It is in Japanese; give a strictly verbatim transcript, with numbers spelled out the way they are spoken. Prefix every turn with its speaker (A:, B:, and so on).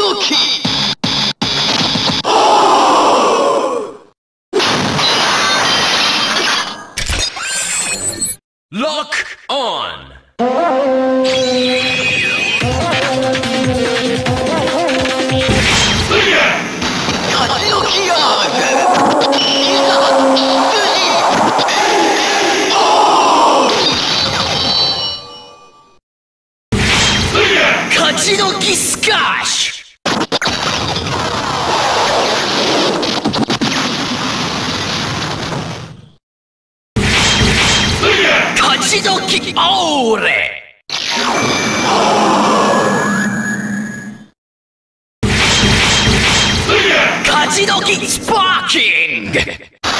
A: 時
B: Lock on!
A: 勝ち時アームいざ
B: 勝ち時スカッシュ勝ち時オーレ勝ち時スパーキング